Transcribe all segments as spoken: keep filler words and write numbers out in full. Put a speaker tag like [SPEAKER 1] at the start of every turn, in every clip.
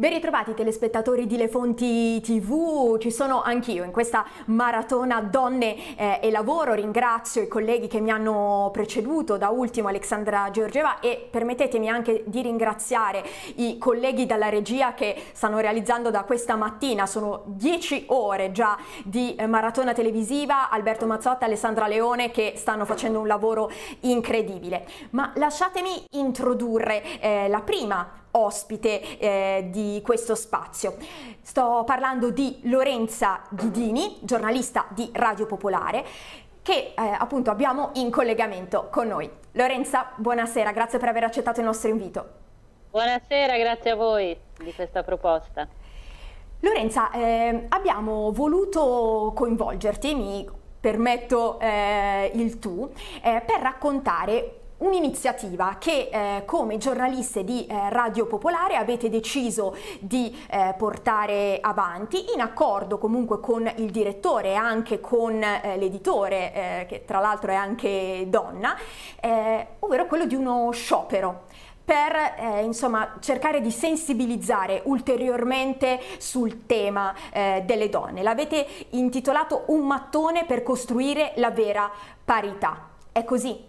[SPEAKER 1] Ben ritrovati telespettatori di Le Fonti tivù, ci sono anch'io in questa maratona Donne eh, e Lavoro. Ringrazio i colleghi che mi hanno preceduto, da ultimo Alexandra Georgieva, e permettetemi anche di ringraziare i colleghi dalla regia che stanno realizzando da questa mattina, sono dieci ore già di eh, maratona televisiva, Alberto Mazzotta e Alessandra Leone che stanno facendo un lavoro incredibile. Ma lasciatemi introdurre eh, la prima ospite eh, di questo spazio. Sto parlando di Lorenza Ghidini, giornalista di Radio Popolare, che eh, appunto abbiamo in collegamento con noi. Lorenza, buonasera, grazie per aver accettato il nostro invito.
[SPEAKER 2] Buonasera, grazie a voi di questa proposta.
[SPEAKER 1] Lorenza, eh, abbiamo voluto coinvolgerti, mi permetto eh, il tu, eh, per raccontare un'iniziativa che eh, come giornaliste di eh, Radio Popolare avete deciso di eh, portare avanti, in accordo comunque con il direttore e anche con eh, l'editore, eh, che tra l'altro è anche donna, eh, ovvero quello di uno sciopero per eh, insomma cercare di sensibilizzare ulteriormente sul tema eh, delle donne. L'avete intitolato Un mattone per costruire la vera parità. È così?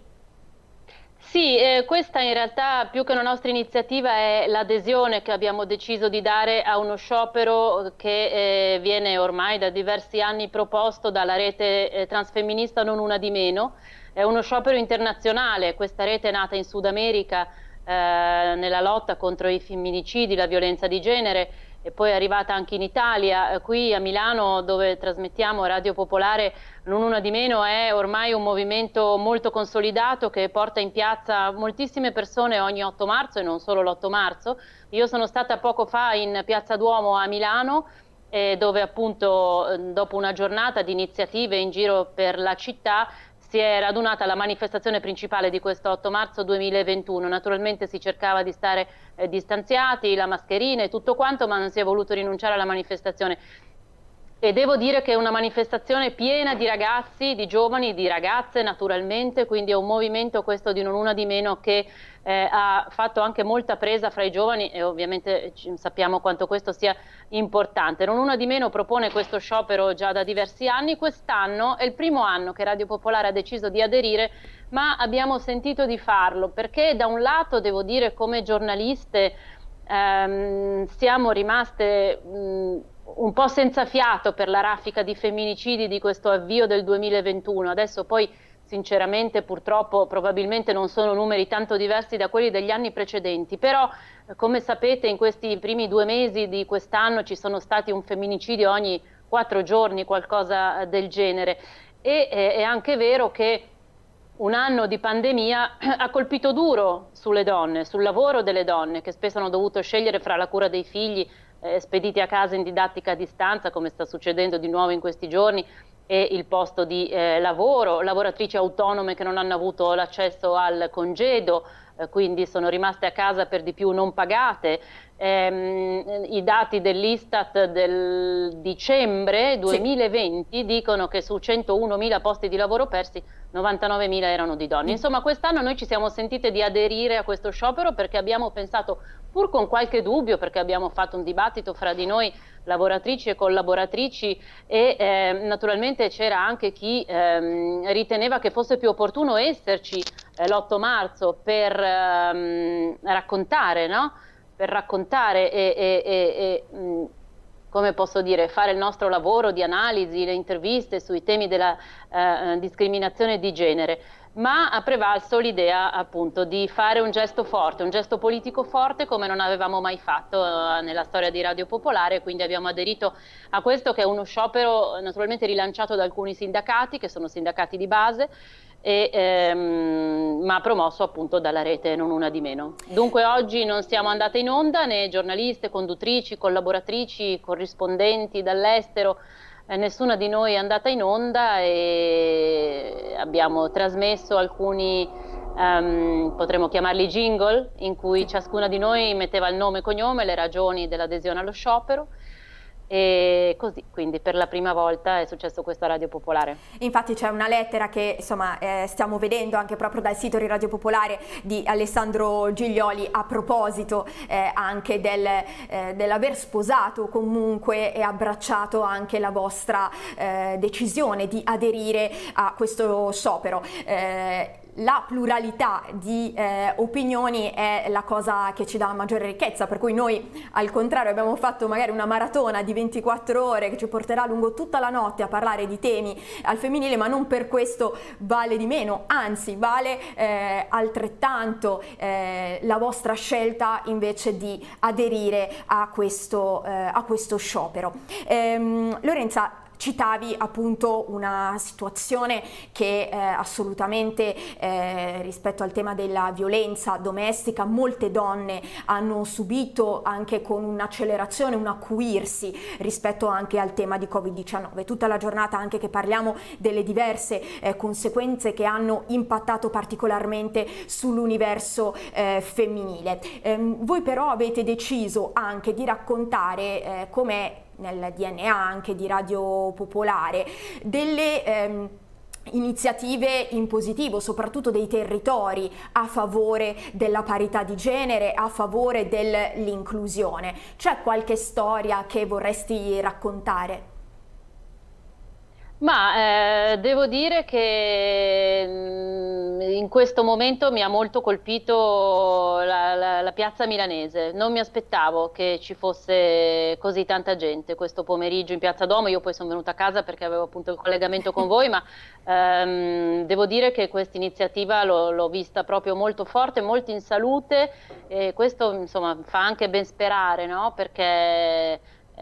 [SPEAKER 2] Sì, eh, questa in realtà più che una nostra iniziativa è l'adesione che abbiamo deciso di dare a uno sciopero che eh, viene ormai da diversi anni proposto dalla rete eh, transfemminista Non Una di Meno. È uno sciopero internazionale, questa rete è nata in Sud America eh, nella lotta contro i femminicidi, la violenza di genere, e poi è arrivata anche in Italia. Eh, qui a Milano, dove trasmettiamo Radio Popolare, Non Una di Meno è ormai un movimento molto consolidato che porta in piazza moltissime persone ogni otto marzo e non solo l'otto marzo. Io sono stata poco fa in Piazza Duomo a Milano, eh, dove appunto dopo una giornata di iniziative in giro per la città si è radunata la manifestazione principale di questo otto marzo duemilaventuno. Naturalmente si cercava di stare eh, distanziati, la mascherina e tutto quanto, ma non si è voluto rinunciare alla manifestazione. E devo dire che è una manifestazione piena di ragazzi, di giovani, di ragazze naturalmente, quindi è un movimento questo di Non Una di Meno che eh, ha fatto anche molta presa fra i giovani, e ovviamente sappiamo quanto questo sia importante. Non Una di Meno propone questo sciopero già da diversi anni. Quest'anno è il primo anno che Radio Popolare ha deciso di aderire, ma abbiamo sentito di farlo perché da un lato, devo dire, come giornaliste ehm, siamo rimaste mh, un po' senza fiato per la raffica di femminicidi di questo avvio del duemilaventuno. Adesso poi sinceramente purtroppo probabilmente non sono numeri tanto diversi da quelli degli anni precedenti, però come sapete in questi primi due mesi di quest'anno ci sono stati un femminicidio ogni quattro giorni, qualcosa del genere, e è anche vero che un anno di pandemia ha colpito duro sulle donne, sul lavoro delle donne, che spesso hanno dovuto scegliere fra la cura dei figli eh, spediti a casa in didattica a distanza, come sta succedendo di nuovo in questi giorni, e il posto di eh, lavoro, lavoratrici autonome che non hanno avuto l'accesso al congedo, eh, quindi sono rimaste a casa per di più non pagate. Ehm, I dati dell'Istat del dicembre duemilaventi sì. dicono che su centounomila posti di lavoro persi novantanovemila erano di donne. Insomma, quest'anno noi ci siamo sentite di aderire a questo sciopero perché abbiamo pensato, pur con qualche dubbio, perché abbiamo fatto un dibattito fra di noi, lavoratrici e collaboratrici, e eh, naturalmente c'era anche chi ehm, riteneva che fosse più opportuno esserci eh, l'otto marzo per ehm, raccontare, no? per raccontare e, e, e, e mh, come posso dire, fare il nostro lavoro di analisi, le interviste sui temi della eh, discriminazione di genere, ma ha prevalso l'idea appunto di fare un gesto forte, un gesto politico forte come non avevamo mai fatto eh, nella storia di Radio Popolare, quindi abbiamo aderito a questo, che è uno sciopero naturalmente rilanciato da alcuni sindacati, che sono sindacati di base, e, ehm, ma promosso appunto dalla rete Non Una di Meno. Dunque oggi non siamo andate in onda né giornaliste, conduttrici, collaboratrici, corrispondenti dall'estero, eh, nessuna di noi è andata in onda, e abbiamo trasmesso alcuni, um, potremmo chiamarli jingle, in cui ciascuna di noi metteva il nome e cognome, le ragioni dell'adesione allo sciopero. e così, quindi per la prima volta è successo questo a Radio Popolare.
[SPEAKER 1] Infatti c'è una lettera che insomma eh, stiamo vedendo anche proprio dal sito di Radio Popolare di Alessandro Giglioli a proposito eh, anche del, eh, dell'aver sposato comunque e abbracciato anche la vostra eh, decisione di aderire a questo sciopero. Eh, La pluralità di eh, opinioni è la cosa che ci dà maggiore ricchezza, per cui noi al contrario abbiamo fatto magari una maratona di ventiquattro ore che ci porterà lungo tutta la notte a parlare di temi al femminile, ma non per questo vale di meno, anzi vale eh, altrettanto eh, la vostra scelta invece di aderire a questo, eh, a questo sciopero. Ehm, Lorenza, citavi appunto una situazione che eh, assolutamente eh, rispetto al tema della violenza domestica molte donne hanno subito, anche con un'accelerazione, un acuirsi rispetto anche al tema di Covid diciannove. Tutta la giornata anche che parliamo delle diverse eh, conseguenze che hanno impattato particolarmente sull'universo eh, femminile. Ehm, voi però avete deciso anche di raccontare eh, com'è nel D N A anche di Radio Popolare delle ehm, iniziative in positivo, soprattutto dei territori a favore della parità di genere, a favore dell'inclusione. C'è qualche storia che vorresti raccontare?
[SPEAKER 2] Ma eh, devo dire che mh, in questo momento mi ha molto colpito la, la, la piazza milanese. Non mi aspettavo che ci fosse così tanta gente questo pomeriggio in Piazza Duomo. Io poi sono venuta a casa perché avevo appunto il collegamento con voi, ma ehm, devo dire che questa iniziativa l'ho vista proprio molto forte, molto in salute, e questo insomma fa anche ben sperare, no? Perché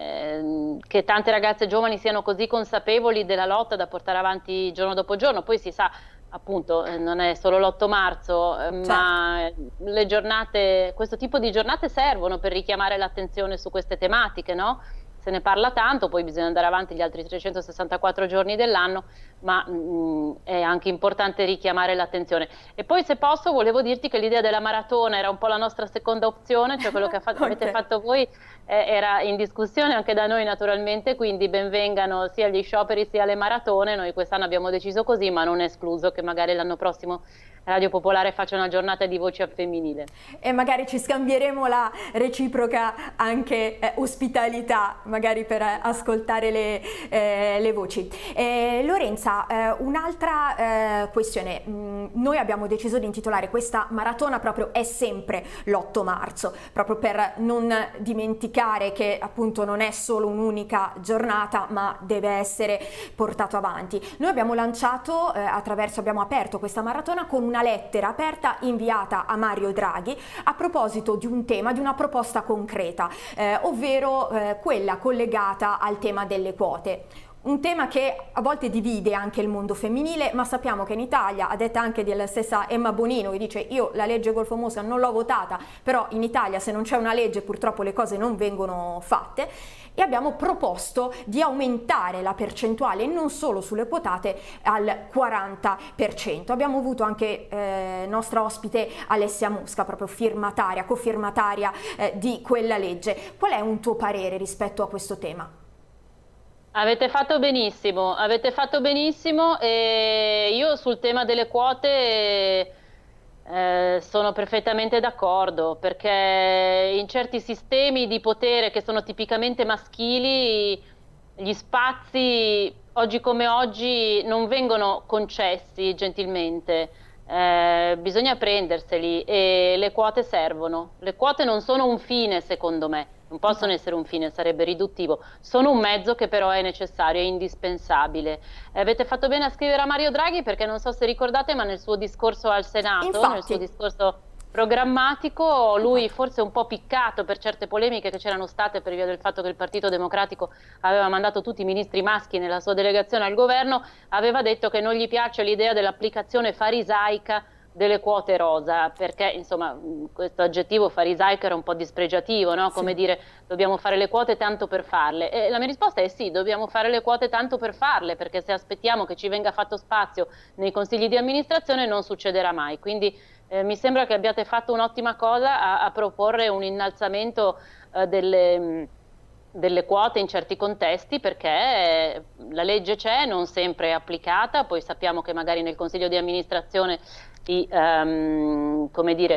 [SPEAKER 2] Eh, che tante ragazze giovani siano così consapevoli della lotta da portare avanti giorno dopo giorno. Poi si sa, appunto, eh, non è solo l'otto marzo, eh, certo, ma le giornate, questo tipo di giornate servono per richiamare l'attenzione su queste tematiche, no? Se ne parla tanto, poi bisogna andare avanti gli altri trecentosessantaquattro giorni dell'anno, ma mh, è anche importante richiamare l'attenzione. E poi, se posso, volevo dirti che l'idea della maratona era un po' la nostra seconda opzione, cioè quello che okay. avete fatto voi eh, era in discussione anche da noi naturalmente, quindi benvengano sia gli scioperi sia le maratone. Noi quest'anno abbiamo deciso così, ma non è escluso che magari l'anno prossimo Radio Popolare faccia una giornata di voce al femminile.
[SPEAKER 1] E magari ci scambieremo la reciproca anche eh, ospitalità, magari per eh, ascoltare le, eh, le voci. Eh, Lorenza, eh, un'altra eh, questione. Mm, noi abbiamo deciso di intitolare questa maratona proprio È sempre l'otto marzo, proprio per non dimenticare che appunto non è solo un'unica giornata, ma deve essere portato avanti. Noi abbiamo lanciato, eh, attraverso, abbiamo aperto questa maratona con un una lettera aperta inviata a Mario Draghi a proposito di un tema, di una proposta concreta, eh, ovvero eh, quella collegata al tema delle quote. Un tema che a volte divide anche il mondo femminile, ma sappiamo che in Italia, a detta anche della stessa Emma Bonino, che dice io la legge Golfo Mosca non l'ho votata, però in Italia se non c'è una legge purtroppo le cose non vengono fatte, e abbiamo proposto di aumentare la percentuale non solo sulle quotate al quaranta per cento. Abbiamo avuto anche eh, nostra ospite Alessia Mosca, proprio firmataria, cofirmataria eh, di quella legge. Qual è un tuo parere rispetto a questo tema?
[SPEAKER 2] Avete fatto benissimo, avete fatto benissimo, e io sul tema delle quote eh, sono perfettamente d'accordo, perché in certi sistemi di potere che sono tipicamente maschili gli spazi oggi come oggi non vengono concessi gentilmente, eh, bisogna prenderseli, e le quote servono. Le quote non sono un fine, secondo me. Non possono essere un fine, sarebbe riduttivo, sono un mezzo che però è necessario, è indispensabile. Eh, avete fatto bene a scrivere a Mario Draghi, perché non so se ricordate, ma nel suo discorso al Senato, Infatti. nel suo discorso programmatico, lui forse un po' piccato per certe polemiche che c'erano state per via del fatto che il Partito Democratico aveva mandato tutti i ministri maschi nella sua delegazione al governo, aveva detto che non gli piace l'idea dell'applicazione farisaica delle quote rosa, perché insomma questo aggettivo farisaico era un po' dispregiativo, no? Come sì. dire dobbiamo fare le quote tanto per farle, e la mia risposta è sì, dobbiamo fare le quote tanto per farle, perché se aspettiamo che ci venga fatto spazio nei consigli di amministrazione non succederà mai. Quindi eh, mi sembra che abbiate fatto un'ottima cosa a, a proporre un innalzamento eh, delle, delle quote in certi contesti, perché la legge c'è, non sempre è applicata, poi sappiamo che magari nel consiglio di amministrazione i, um, come dire,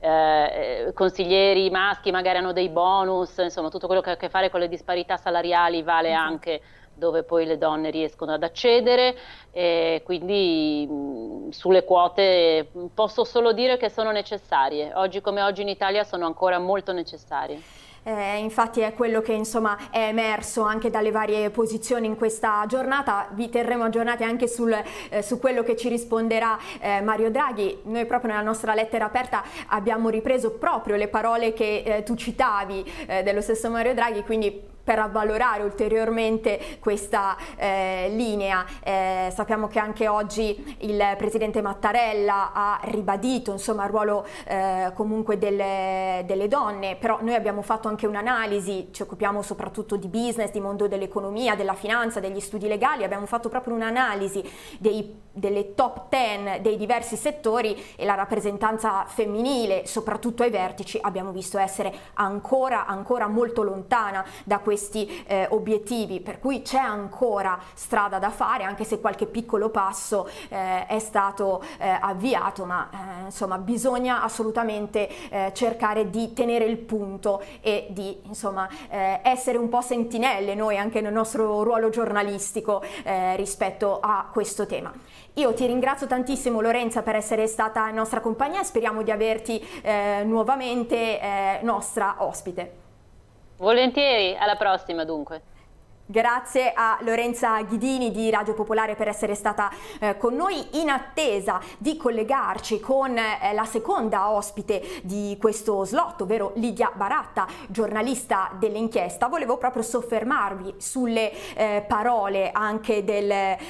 [SPEAKER 2] eh, consiglieri maschi magari hanno dei bonus, insomma tutto quello che ha a che fare con le disparità salariali vale anche dove poi le donne riescono ad accedere, e quindi mh, sulle quote posso solo dire che sono necessarie, oggi come oggi in Italia sono ancora molto necessarie.
[SPEAKER 1] Eh, infatti è quello che insomma è emerso anche dalle varie posizioni in questa giornata. Vi terremo aggiornati anche sul, eh, su quello che ci risponderà eh, Mario Draghi. Noi proprio nella nostra lettera aperta abbiamo ripreso proprio le parole che eh, tu citavi eh, dello stesso Mario Draghi, quindi per avvalorare ulteriormente questa eh, linea. Eh, sappiamo che anche oggi il presidente Mattarella ha ribadito insomma il ruolo eh, comunque delle, delle donne, però noi abbiamo fatto anche un'analisi, ci occupiamo soprattutto di business, di mondo dell'economia, della finanza, degli studi legali, abbiamo fatto proprio un'analisi dei delle top ten dei diversi settori, e la rappresentanza femminile soprattutto ai vertici abbiamo visto essere ancora ancora molto lontana da questi eh, obiettivi, per cui c'è ancora strada da fare, anche se qualche piccolo passo eh, è stato eh, avviato, ma eh, insomma bisogna assolutamente eh, cercare di tenere il punto e di insomma eh, essere un po' sentinelle noi anche nel nostro ruolo giornalistico eh, rispetto a questo tema. Io ti ringrazio tantissimo Lorenza per essere stata in nostra compagnia e speriamo di averti eh, nuovamente eh, nostra ospite.
[SPEAKER 2] Volentieri, alla prossima dunque.
[SPEAKER 1] Grazie a Lorenza Ghidini di Radio Popolare per essere stata eh, con noi, in attesa di collegarci con eh, la seconda ospite di questo slot, ovvero Lidia Baratta, giornalista dell'inchiesta. Volevo proprio soffermarvi sulle eh, parole anche del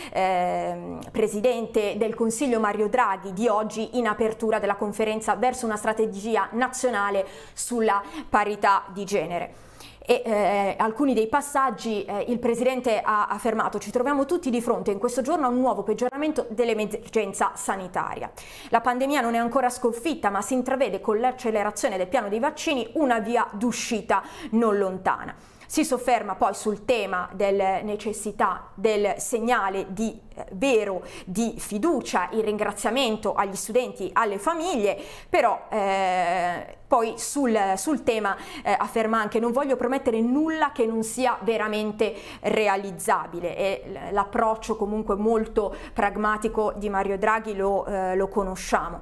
[SPEAKER 1] eh, Presidente del Consiglio Mario Draghi di oggi in apertura della conferenza verso una strategia nazionale sulla parità di genere. E eh, alcuni dei passaggi eh, il Presidente ha affermato: ci troviamo tutti di fronte in questo giorno a un nuovo peggioramento dell'emergenza sanitaria. La pandemia non è ancora sconfitta, ma si intravede con l'accelerazione del piano dei vaccini una via d'uscita non lontana. Si sofferma poi sul tema della necessità del segnale di eh, vero di fiducia, il ringraziamento agli studenti, alle famiglie, però eh, poi sul, sul tema eh, afferma anche: non voglio promettere nulla che non sia veramente realizzabile, e l'approccio comunque molto pragmatico di Mario Draghi lo, eh, lo conosciamo.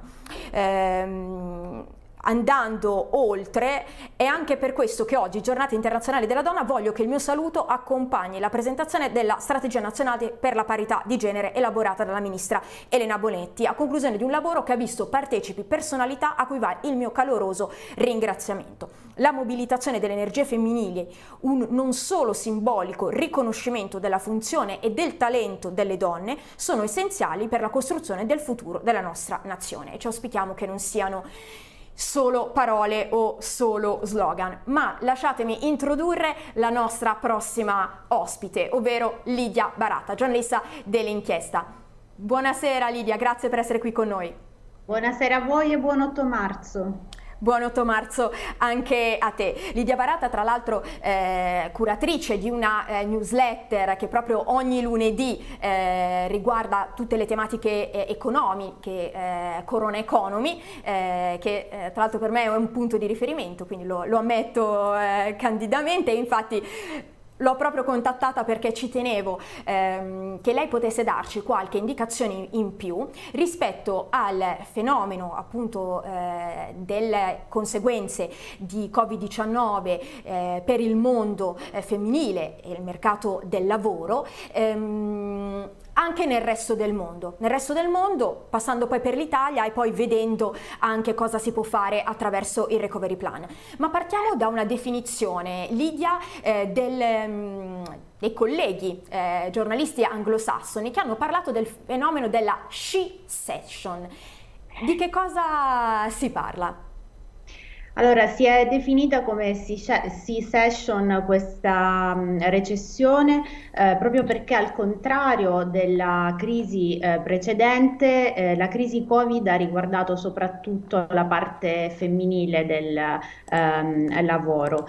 [SPEAKER 1] Ehm, Andando oltre, è anche per questo che oggi, Giornata Internazionale della Donna, voglio che il mio saluto accompagni la presentazione della Strategia Nazionale per la Parità di Genere elaborata dalla Ministra Elena Bonetti, a conclusione di un lavoro che ha visto partecipi personalità a cui va il mio caloroso ringraziamento. La mobilitazione delle energie femminili, un non solo simbolico riconoscimento della funzione e del talento delle donne, sono essenziali per la costruzione del futuro della nostra nazione, e ci auspichiamo che non siano solo parole o solo slogan. Ma lasciatemi introdurre la nostra prossima ospite, ovvero Lidia Baratta, giornalista dell'inchiesta. Buonasera Lidia, grazie per essere qui con noi.
[SPEAKER 3] Buonasera a voi e buon otto marzo.
[SPEAKER 1] Buon otto marzo anche a te. Lidia Baratta, tra l'altro eh, curatrice di una eh, newsletter che proprio ogni lunedì eh, riguarda tutte le tematiche eh, economiche, eh, Corona Economy, eh, che eh, tra l'altro per me è un punto di riferimento, quindi lo, lo ammetto eh, candidamente. Infatti l'ho proprio contattata perché ci tenevo ehm, che lei potesse darci qualche indicazione in più rispetto al fenomeno appunto eh, delle conseguenze di Covid diciannove eh, per il mondo eh, femminile e il mercato del lavoro, ehm, anche nel resto del mondo, nel resto del mondo, passando poi per l'Italia e poi vedendo anche cosa si può fare attraverso il Recovery Plan. Ma partiamo da una definizione, Lidia, eh, del, mh, dei colleghi eh, giornalisti anglosassoni che hanno parlato del fenomeno della she session. Di che cosa si parla?
[SPEAKER 3] Allora, si è definita come C-session questa mh, recessione eh, proprio perché al contrario della crisi eh, precedente, eh, la crisi Covid ha riguardato soprattutto la parte femminile del ehm, lavoro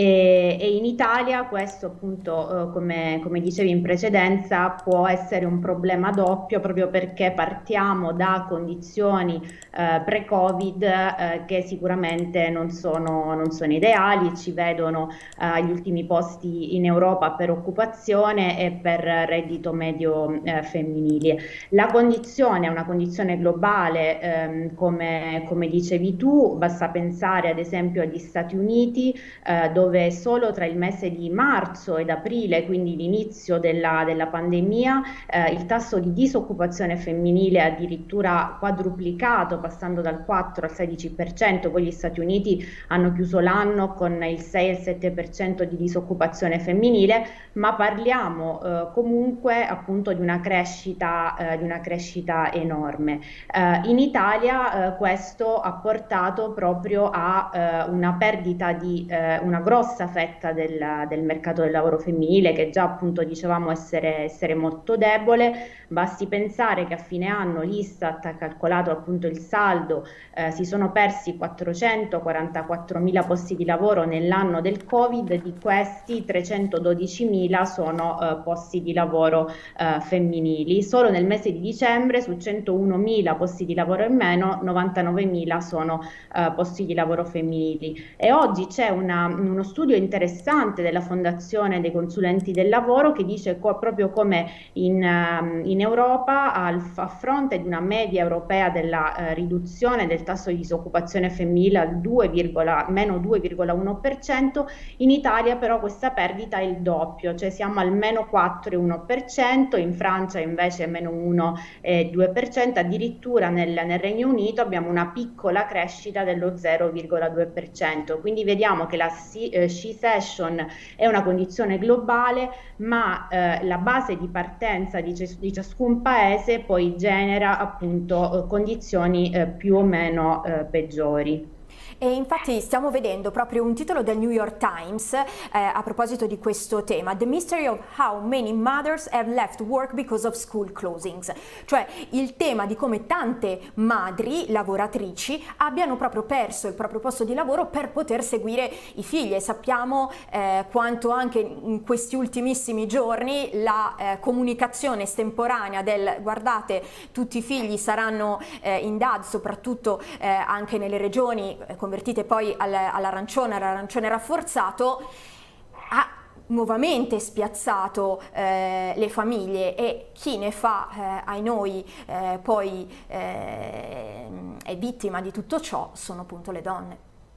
[SPEAKER 3] e, e in Italia questo appunto, eh, come, come dicevi in precedenza, può essere un problema doppio proprio perché partiamo da condizioni eh, pre-Covid eh, che sicuramente non sono, non sono ideali, ci vedono eh, agli ultimi posti in Europa per occupazione e per reddito medio eh, femminile. La condizione è una condizione globale, ehm, come, come dicevi tu, basta pensare ad esempio agli Stati Uniti, eh, dove solo tra il mese di marzo ed aprile, quindi l'inizio della, della pandemia, eh, il tasso di disoccupazione femminile è addirittura quadruplicato, passando dal quattro al sedici per cento. Poi gli Stati Uniti hanno chiuso l'anno con il sei e il sette per cento di disoccupazione femminile, ma parliamo eh, comunque appunto di una crescita, eh, di una crescita enorme. Eh, in Italia eh, questo ha portato proprio a eh, una perdita di eh, una grossa fetta del, del mercato del lavoro femminile, che già appunto dicevamo essere, essere molto debole. Basti pensare che a fine anno l'Istat ha calcolato appunto il saldo, eh, si sono persi quattrocentoquarantaquattromila posti di lavoro nell'anno del Covid, di questi trecentododicimila sono eh, posti di lavoro eh, femminili. Solo nel mese di dicembre su centounomila posti di lavoro in meno, novantanovemila sono eh, posti di lavoro femminili. E oggi c'è una, uno studio interessante della Fondazione dei Consulenti del Lavoro che dice co proprio come in, um, in Europa, al, a fronte di una media europea della eh, riduzione del tasso di disoccupazione femminile al due, meno due virgola uno per cento, in Italia però questa perdita è il doppio, cioè siamo al meno quattro virgola uno per cento, in Francia invece è meno uno virgola due per cento, addirittura nel, nel Regno Unito abbiamo una piccola crescita dello zero virgola due per cento, quindi vediamo che la she-session è una condizione globale, ma eh, la base di partenza di, di ciascun paese poi genera appunto condizioni eh, più o meno eh, peggiori.
[SPEAKER 1] E infatti stiamo vedendo proprio un titolo del New York Times eh, a proposito di questo tema: The mystery of how many mothers have left work because of school closings, cioè il tema di come tante madri lavoratrici abbiano proprio perso il proprio posto di lavoro per poter seguire i figli. E sappiamo eh, quanto anche in questi ultimissimi giorni la eh, comunicazione estemporanea del guardate tutti i figli saranno eh, in D A D, soprattutto eh, anche nelle regioni eh, convertite poi all'arancione, all'arancione rafforzato, ha nuovamente spiazzato eh, le famiglie, e chi ne fa, eh, ai noi, eh, poi eh, è vittima di tutto ciò sono appunto le donne.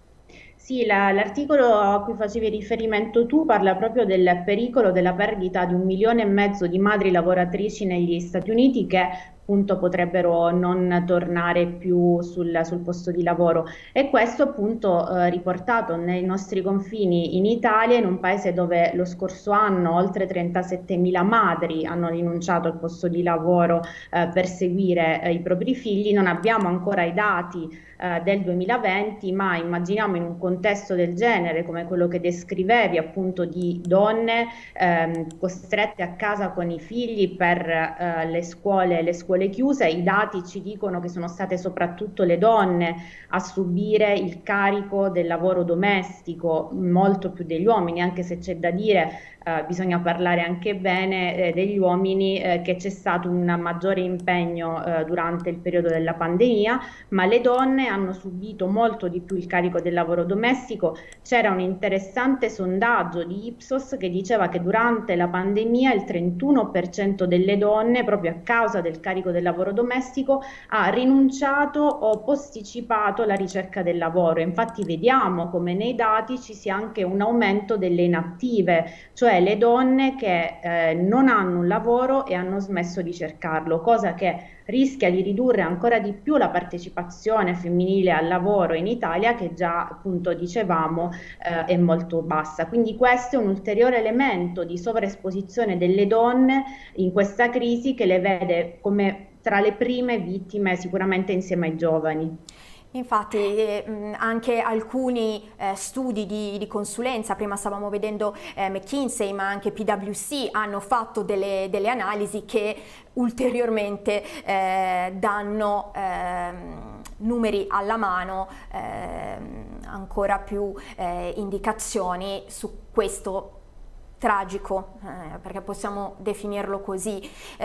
[SPEAKER 3] Sì, l'articolo a cui facevi riferimento tu parla proprio del pericolo della perdita di un milione e mezzo di madri lavoratrici negli Stati Uniti che appunto potrebbero non tornare più sul, sul posto di lavoro, e questo appunto eh, riportato nei nostri confini in Italia, in un paese dove lo scorso anno oltre trentasettemila madri hanno rinunciato al posto di lavoro eh, per seguire eh, i propri figli. Non abbiamo ancora i dati eh, del duemilaventi, ma immaginiamo in un contesto del genere come quello che descrivevi, appunto di donne ehm, costrette a casa con i figli per eh, le scuole, le scuole chiuse, i dati ci dicono che sono state soprattutto le donne a subire il carico del lavoro domestico, molto più degli uomini, anche se c'è da dire, eh, bisogna parlare anche bene eh, degli uomini, eh, che c'è stato un maggiore impegno eh, durante il periodo della pandemia, ma le donne hanno subito molto di più il carico del lavoro domestico. C'era un interessante sondaggio di Ipsos che diceva che durante la pandemia il trentuno per cento delle donne, proprio a causa del carico del lavoro domestico, ha rinunciato o posticipato la ricerca del lavoro. Infatti vediamo come nei dati ci sia anche un aumento delle inattive, cioè le donne che eh, non hanno un lavoro e hanno smesso di cercarlo, cosa che rischia di ridurre ancora di più la partecipazione femminile al lavoro in Italia, che già appunto dicevamo eh, è molto bassa. Quindi questo è un ulteriore elemento di sovraesposizione delle donne in questa crisi, che le vede come tra le prime vittime, sicuramente insieme ai giovani.
[SPEAKER 1] Infatti eh, anche alcuni eh, studi di, di consulenza, prima stavamo vedendo eh, McKinsey ma anche P W C, hanno fatto delle, delle analisi che ulteriormente eh, danno eh, numeri alla mano, eh, ancora più eh, indicazioni su questo tragico, eh, perché possiamo definirlo così,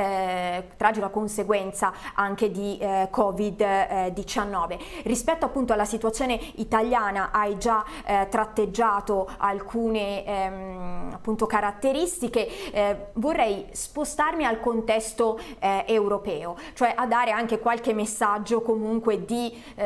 [SPEAKER 1] eh, tragica conseguenza anche di eh, Covid diciannove. Rispetto appunto alla situazione italiana hai già eh, tratteggiato alcune ehm, appunto caratteristiche, eh, vorrei spostarmi al contesto eh, europeo, cioè a dare anche qualche messaggio comunque di eh,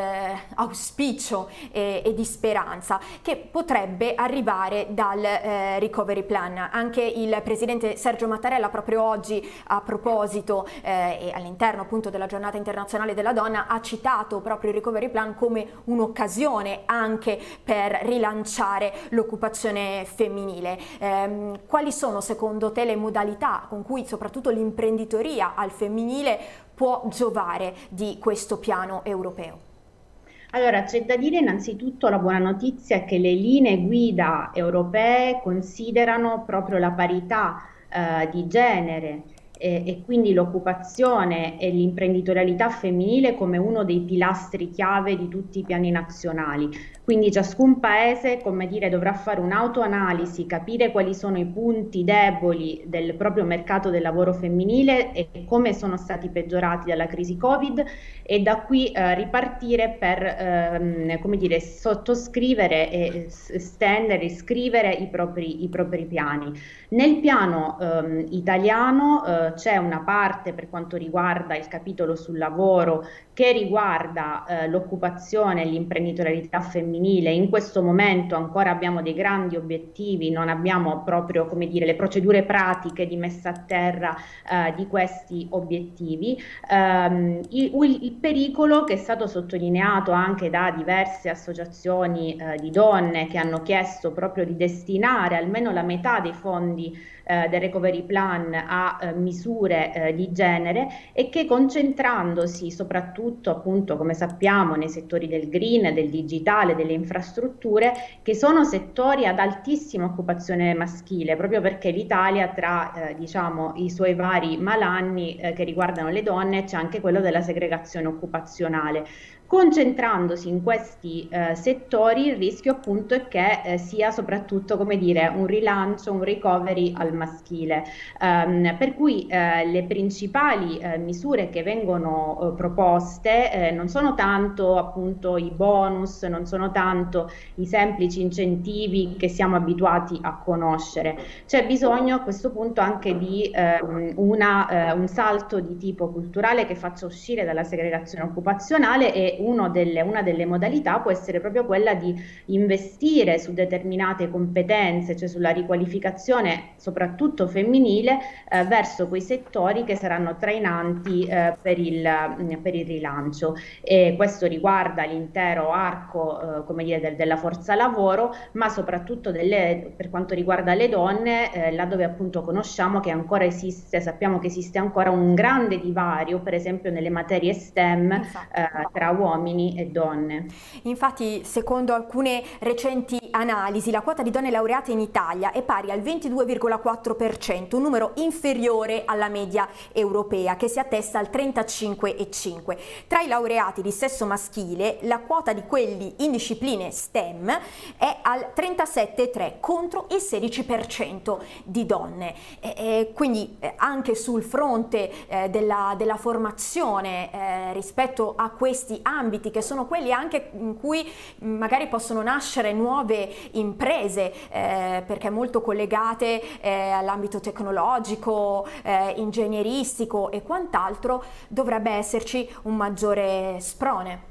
[SPEAKER 1] auspicio e, e di speranza che potrebbe arrivare dal eh, Recovery Plan. Anche il presidente Sergio Mattarella proprio oggi, a proposito eh, e all'interno appunto della giornata internazionale della donna, ha citato proprio il Recovery Plan come un'occasione anche per rilanciare l'occupazione femminile. Eh, quali sono secondo te le modalità con cui soprattutto l'imprenditoria al femminile può giovare di questo piano europeo?
[SPEAKER 3] Allora, c'è da dire innanzitutto la buona notizia è che le linee guida europee considerano proprio la parità eh, di genere e, e quindi l'occupazione e l'imprenditorialità femminile come uno dei pilastri chiave di tutti i piani nazionali. Quindi ciascun paese, come dire, dovrà fare un'autoanalisi, capire quali sono i punti deboli del proprio mercato del lavoro femminile e come sono stati peggiorati dalla crisi Covid, e da qui eh, ripartire per ehm, come dire, sottoscrivere e stendere, scrivere i propri, i propri piani. Nel piano ehm, italiano eh, c'è una parte per quanto riguarda il capitolo sul lavoro che riguarda eh, l'occupazione e l'imprenditorialità femminile. In questo momento ancora abbiamo dei grandi obiettivi, non abbiamo proprio, come dire, le procedure pratiche di messa a terra eh, di questi obiettivi. Um, il, il pericolo che è stato sottolineato anche da diverse associazioni eh, di donne che hanno chiesto proprio di destinare almeno la metà dei fondi eh, del Recovery Plan a eh, misure eh, di genere, e che concentrandosi soprattutto appunto, come sappiamo, nei settori del green, del digitale, delle infrastrutture, che sono settori ad altissima occupazione maschile, proprio perché l'Italia tra eh, diciamo i suoi vari malanni eh, che riguardano le donne c'è anche quello della segregazione occupazionale. Concentrandosi in questi eh, settori, il rischio appunto è che eh, sia soprattutto, come dire, un rilancio, un recovery al maschile, um, per cui eh, le principali eh, misure che vengono eh, proposte eh, non sono tanto appunto i bonus, non sono tanto i semplici incentivi che siamo abituati a conoscere. C'è bisogno a questo punto anche di eh, una, eh, un salto di tipo culturale che faccia uscire dalla segregazione occupazionale, e uno delle, una delle modalità può essere proprio quella di investire su determinate competenze, cioè sulla riqualificazione soprattutto femminile eh, verso quei settori che saranno trainanti eh, per, il, per il rilancio. E questo riguarda l'intero arco eh, come dire, del, della forza lavoro, ma soprattutto delle, per quanto riguarda le donne, eh, laddove appunto conosciamo che ancora esiste, sappiamo che esiste ancora un grande divario, per esempio nelle materie STEM eh, tra uomini e donne.
[SPEAKER 1] Infatti, secondo alcune recenti analisi, la quota di donne laureate in Italia è pari al ventidue virgola quattro per cento, un numero inferiore alla media europea che si attesta al trentacinque virgola cinque per cento. Tra i laureati di sesso maschile, la quota di quelli in discipline STEM è al trentasette virgola tre per cento contro il sedici per cento di donne. E, e quindi eh, anche sul fronte eh, della, della formazione eh, rispetto a questi ambiti, che sono quelli anche in cui magari possono nascere nuove imprese, eh, perché molto collegate eh, all'ambito tecnologico, eh, ingegneristico e quant'altro, dovrebbe esserci un maggiore sprone.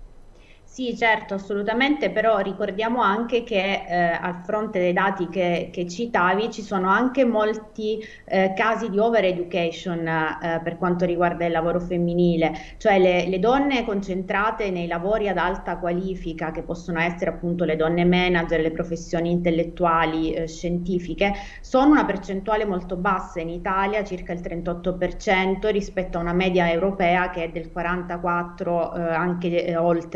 [SPEAKER 3] Sì, certo, assolutamente, però ricordiamo anche che eh, al fronte dei dati che, che citavi ci sono anche molti eh, casi di over education eh, per quanto riguarda il lavoro femminile, cioè le, le donne concentrate nei lavori ad alta qualifica, che possono essere appunto le donne manager, le professioni intellettuali, eh, scientifiche, sono una percentuale molto bassa in Italia, circa il trentotto per cento, rispetto a una media europea che è del quarantaquattro per cento, eh, anche eh, oltre. Eh,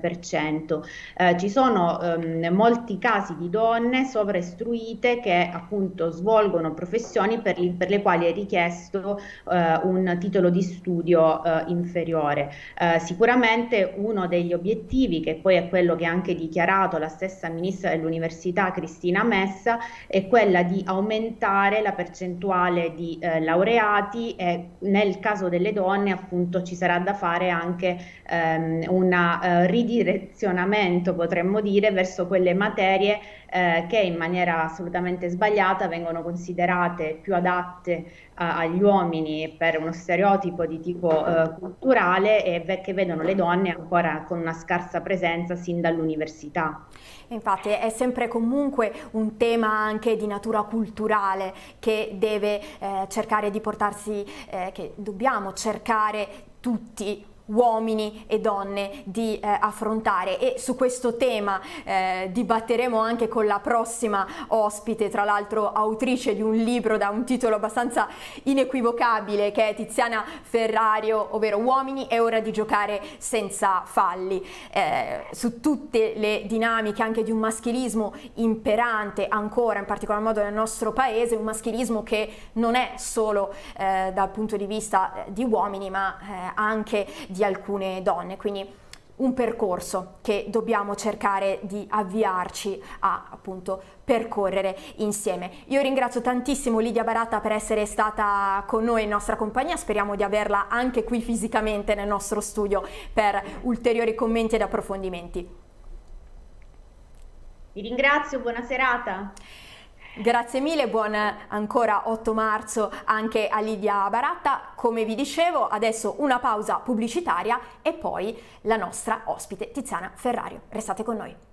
[SPEAKER 3] per cento. Eh, ci sono ehm, molti casi di donne sovraistruite che appunto svolgono professioni per, li, per le quali è richiesto eh, un titolo di studio eh, inferiore. Eh, sicuramente uno degli obiettivi, che poi è quello che ha anche dichiarato la stessa ministra dell'Università Cristina Messa, è quella di aumentare la percentuale di eh, laureati, e nel caso delle donne appunto ci sarà da fare anche ehm, un eh, ridirezionamento, potremmo dire, verso quelle materie eh, che in maniera assolutamente sbagliata vengono considerate più adatte eh, agli uomini per uno stereotipo di tipo eh, culturale, e che vedono le donne ancora con una scarsa presenza sin dall'università.
[SPEAKER 1] Infatti è sempre comunque un tema anche di natura culturale che deve eh, cercare di portarsi, eh, che dobbiamo cercare tutti, uomini e donne, di eh, affrontare, e su questo tema eh, dibatteremo anche con la prossima ospite, tra l'altro autrice di un libro da un titolo abbastanza inequivocabile, che è Tiziana Ferrario, ovvero Uomini, è ora di giocare senza falli, eh, su tutte le dinamiche anche di un maschilismo imperante ancora, in particolar modo nel nostro paese, un maschilismo che non è solo eh, dal punto di vista di uomini, ma eh, anche di alcune donne, quindi un percorso che dobbiamo cercare di avviarci a appunto percorrere insieme. Io ringrazio tantissimo Lidia Baratta per essere stata con noi in nostra compagnia, speriamo di averla anche qui fisicamente nel nostro studio per ulteriori commenti ed approfondimenti.
[SPEAKER 3] Vi ringrazio, buona serata.
[SPEAKER 1] Grazie mille, buon ancora otto marzo anche a Lidia Baratta. Come vi dicevo, adesso una pausa pubblicitaria e poi la nostra ospite Tiziana Ferrario. Restate con noi.